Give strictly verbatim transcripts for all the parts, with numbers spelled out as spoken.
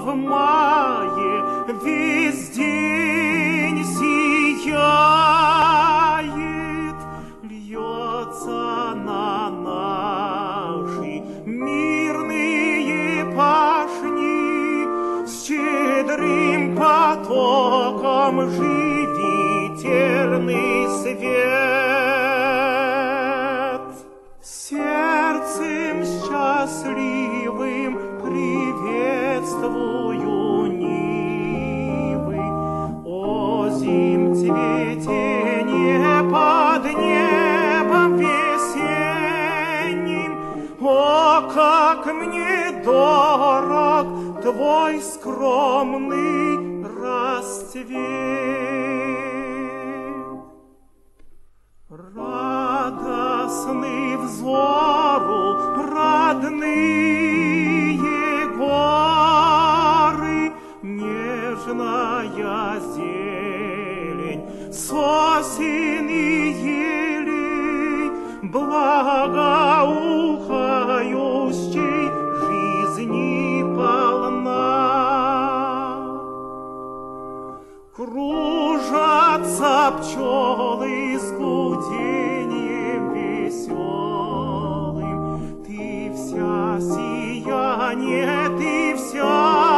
в мае весь день сияет, льется на наши мирные пашни с щедрым потоком живительный свет. Сердцем счастливым приветствую нивы, озим цветение под небом весенним. О, как мне дорог твой скромный расцвет! Радостны взору родные горы, нежная зелень сосен и елей, благоухающей жизни полна. Кружатся пчелы с гуденьем веселым, ты вся сияние, ты вся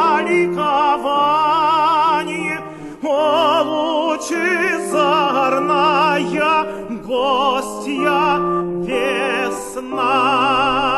ликование. О, лучезарная гостья весна!